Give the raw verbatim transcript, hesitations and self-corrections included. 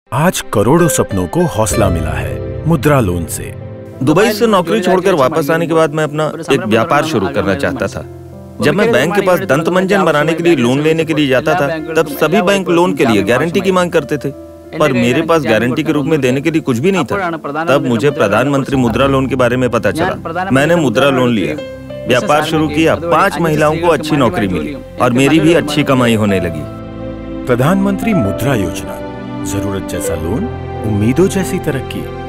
आज करोड़ों सपनों को हौसला मिला है मुद्रा लोन से। दुबई से नौकरी छोड़कर वापस आने के बाद मैं अपना एक व्यापार शुरू करना चाहता था। जब मैं बैंक के पास दंत मंजन बनाने के लिए लोन लेने के लिए जाता था, तब सभी बैंक लोन के लिए गारंटी की मांग करते थे, पर मेरे पास गारंटी के रूप में देने के लिए कुछ भी नहीं था। तब मुझे प्रधानमंत्री मुद्रा लोन के बारे में पता चला। मैंने मुद्रा लोन लिया, व्यापार शुरू किया, पांच महिलाओं को अच्छी नौकरी मिली और मेरी भी अच्छी कमाई होने लगी। प्रधानमंत्री मुद्रा योजना, जरूरत जैसा लोन, उम्मीदों जैसी तरक्की।